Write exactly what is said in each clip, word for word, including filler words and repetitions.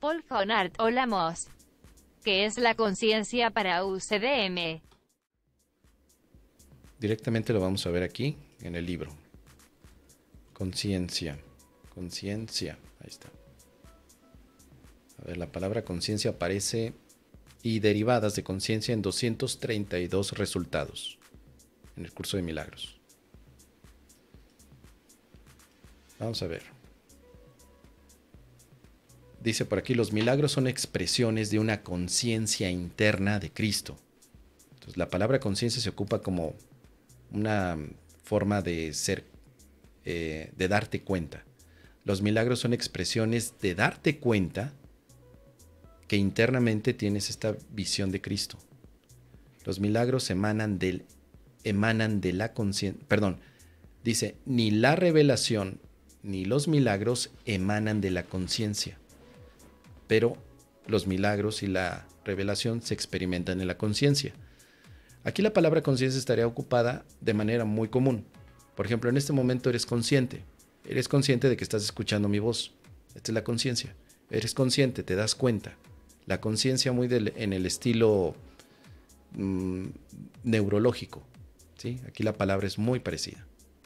Paul von Art. Hola Moss. ¿Qué es la conciencia para U C D M? Directamente lo vamos a ver aquí en el libro. Conciencia. Conciencia. Ahí está. A ver, la palabra conciencia aparece y derivadas de conciencia en doscientos treinta y dos resultados en el curso de milagros. Vamos a ver. Dice por aquí, los milagros son expresiones de una conciencia interna de Cristo. Entonces, la palabra conciencia se ocupa como una forma de ser, eh, de darte cuenta. Los milagros son expresiones de darte cuenta que internamente tienes esta visión de Cristo. Los milagros emanan del, emanan de la conciencia, perdón, dice, ni la revelación ni los milagros emanan de la conciencia, pero los milagros y la revelación se experimentan en la conciencia. Aquí la palabra conciencia estaría ocupada de manera muy común. Por ejemplo, en este momento eres consciente. Eres consciente de que estás escuchando mi voz. Esta es la conciencia. Eres consciente, te das cuenta. La conciencia muy del, en el estilo mmm, neurológico, ¿sí? Aquí la palabra es muy parecida.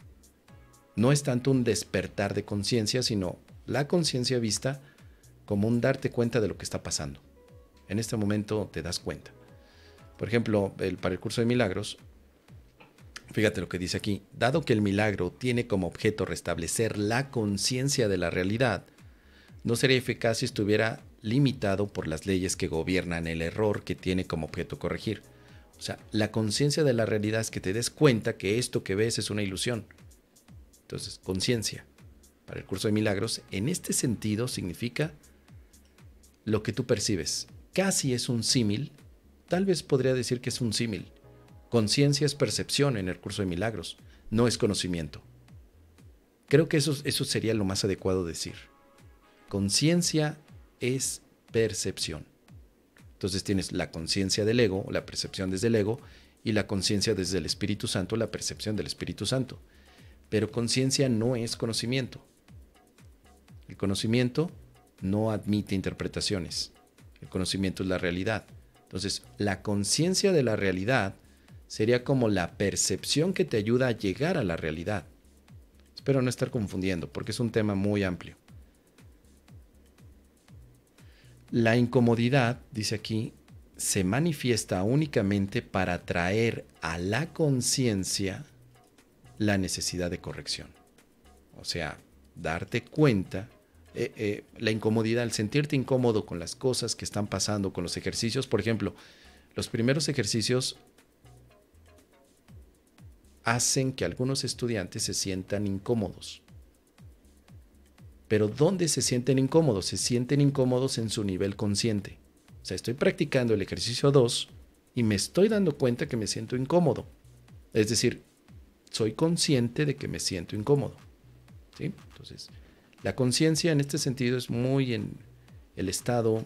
No es tanto un despertar de conciencia, sino la conciencia vista como un darte cuenta de lo que está pasando. En este momento te das cuenta. Por ejemplo, el, para el curso de milagros, fíjate lo que dice aquí. Dado que el milagro tiene como objeto restablecer la conciencia de la realidad, no sería eficaz si estuviera limitado por las leyes que gobiernan el error que tiene como objeto corregir. O sea, la conciencia de la realidad es que te des cuenta que esto que ves es una ilusión. Entonces, conciencia para el curso de milagros, en este sentido, significa lo que tú percibes. Casi es un símil. Tal vez podría decir que es un símil. Conciencia es percepción en el curso de milagros, no es conocimiento. Creo que eso, eso sería lo más adecuado decir. Conciencia es percepción. Entonces tienes la conciencia del ego, la percepción desde el ego, y la conciencia desde el Espíritu Santo, la percepción del Espíritu Santo. Pero conciencia no es conocimiento. El conocimiento no admite interpretaciones. El conocimiento es la realidad. Entonces, la conciencia de la realidad sería como la percepción que te ayuda a llegar a la realidad. Espero no estar confundiendo, porque es un tema muy amplio. La incomodidad, dice aquí, se manifiesta únicamente para traer a la conciencia la necesidad de corrección. O sea, darte cuenta. Eh, eh, la incomodidad, el sentirte incómodo con las cosas que están pasando, con los ejercicios. Por ejemplo, los primeros ejercicios hacen que algunos estudiantes se sientan incómodos. Pero ¿dónde se sienten incómodos? Se sienten incómodos en su nivel consciente. O sea, estoy practicando el ejercicio dos y me estoy dando cuenta que me siento incómodo. Es decir, soy consciente de que me siento incómodo. ¿Sí? Entonces, la conciencia en este sentido es muy en el estado,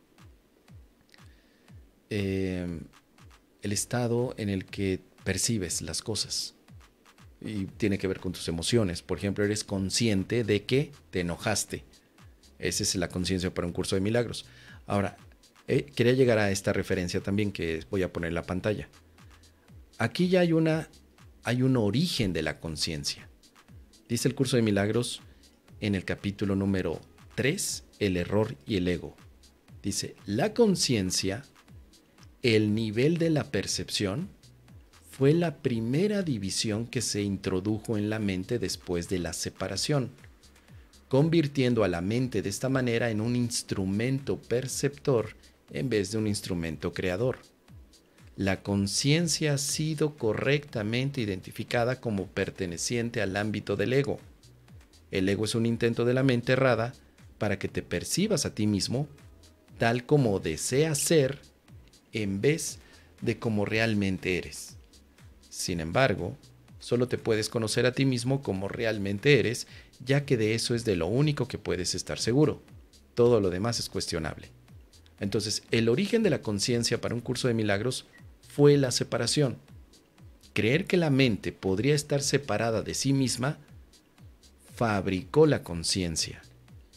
eh, el estado en el que percibes las cosas y tiene que ver con tus emociones. Por ejemplo, eres consciente de que te enojaste. Esa es la conciencia para un curso de milagros. Ahora, eh, quería llegar a esta referencia también que voy a poner en la pantalla. Aquí ya hay, una, hay un origen de la conciencia. Dice el curso de milagros en el capítulo número tres, el error y el ego. Dice, la conciencia, el nivel de la percepción, fue la primera división que se introdujo en la mente después de la separación, convirtiendo a la mente de esta manera en un instrumento perceptor en vez de un instrumento creador. La conciencia ha sido correctamente identificada como perteneciente al ámbito del ego. El ego es un intento de la mente errada para que te percibas a ti mismo tal como deseas ser en vez de como realmente eres. Sin embargo, solo te puedes conocer a ti mismo como realmente eres, ya que de eso es de lo único que puedes estar seguro. Todo lo demás es cuestionable. Entonces, el origen de la conciencia para un curso de milagros fue la separación. Creer que la mente podría estar separada de sí misma fabricó la conciencia.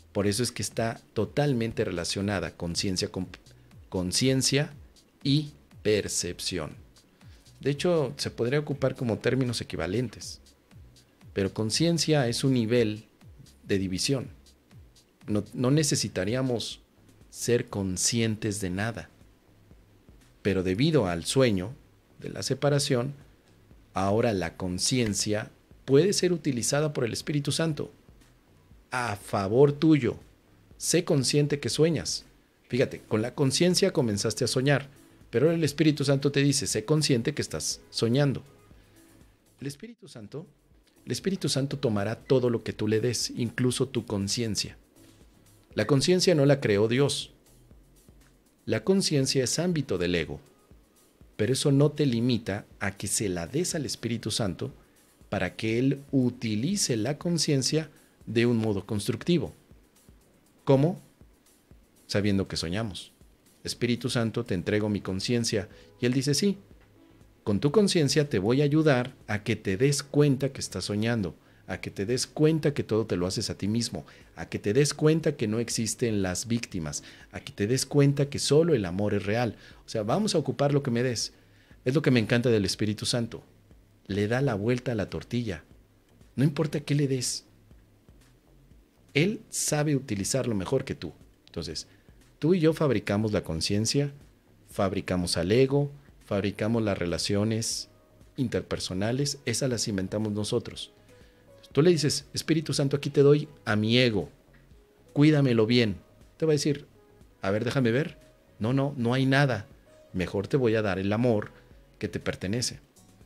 Por eso es que está totalmente relacionada conciencia con conciencia y percepción. De hecho, se podría ocupar como términos equivalentes. Pero conciencia es un nivel de división. No, no necesitaríamos ser conscientes de nada. Pero debido al sueño de la separación, ahora la conciencia puede ser utilizada por el Espíritu Santo a favor tuyo. Sé consciente que sueñas. Fíjate, con la conciencia comenzaste a soñar, pero el Espíritu Santo te dice, sé consciente que estás soñando. El Espíritu Santo, el Espíritu Santo tomará todo lo que tú le des, incluso tu conciencia. La conciencia no la creó Dios. La conciencia es ámbito del ego, pero eso no te limita a que se la des al Espíritu Santo para que Él utilice la conciencia de un modo constructivo. ¿Cómo? Sabiendo que soñamos. Espíritu Santo, te entrego mi conciencia. Y Él dice, sí, con tu conciencia te voy a ayudar a que te des cuenta que estás soñando, a que te des cuenta que todo te lo haces a ti mismo, a que te des cuenta que no existen las víctimas, a que te des cuenta que solo el amor es real. O sea, vamos a ocupar lo que me des. Es lo que me encanta del Espíritu Santo. Le da la vuelta a la tortilla. No importa qué le des. Él sabe utilizarlo mejor que tú. Entonces, tú y yo fabricamos la conciencia, fabricamos al ego, fabricamos las relaciones interpersonales, esas las inventamos nosotros. Tú le dices, Espíritu Santo, aquí te doy a mi ego, cuídamelo bien. Te va a decir, a ver, déjame ver. No, no, no hay nada. Mejor te voy a dar el amor que te pertenece.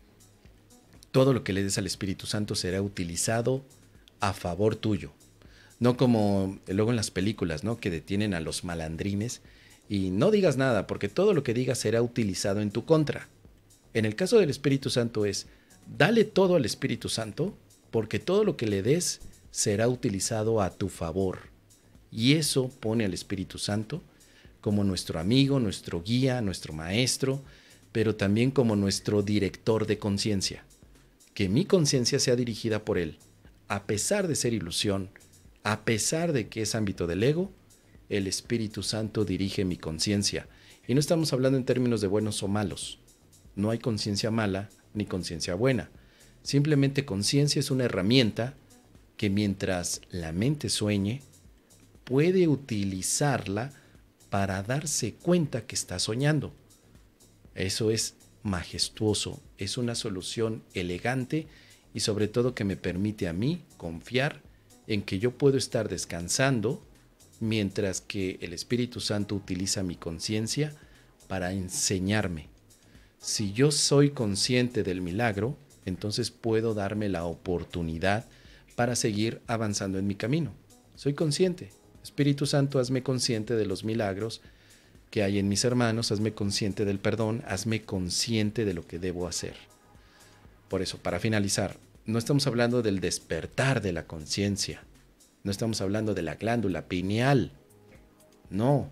Todo lo que le des al Espíritu Santo será utilizado a favor tuyo. No como luego en las películas, ¿no? Que detienen a los malandrines y no digas nada porque todo lo que digas será utilizado en tu contra. En el caso del Espíritu Santo es, dale todo al Espíritu Santo porque todo lo que le des será utilizado a tu favor. Y eso pone al Espíritu Santo como nuestro amigo, nuestro guía, nuestro maestro, pero también como nuestro director de conciencia. Que mi conciencia sea dirigida por Él. A pesar de ser ilusión, a pesar de que es ámbito del ego, el Espíritu Santo dirige mi conciencia. Y no estamos hablando en términos de buenos o malos. No hay conciencia mala ni conciencia buena. Simplemente conciencia es una herramienta que mientras la mente sueñe, puede utilizarla para darse cuenta que está soñando. Eso es majestuoso, es una solución elegante y sobre todo que me permite a mí confiar en que yo puedo estar descansando mientras que el Espíritu Santo utiliza mi conciencia para enseñarme. Si yo soy consciente del milagro, entonces puedo darme la oportunidad para seguir avanzando en mi camino. Soy consciente. Espíritu Santo, hazme consciente de los milagros que hay en mis hermanos, hazme consciente del perdón, hazme consciente de lo que debo hacer. Por eso, para finalizar, no estamos hablando del despertar de la conciencia, no estamos hablando de la glándula pineal, no,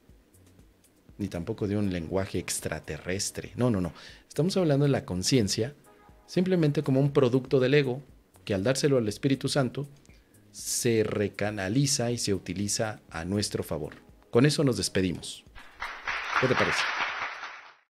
ni tampoco de un lenguaje extraterrestre, no, no, no. Estamos hablando de la conciencia simplemente como un producto del ego que al dárselo al Espíritu Santo se recanaliza y se utiliza a nuestro favor. Con eso nos despedimos. ¿Qué te parece?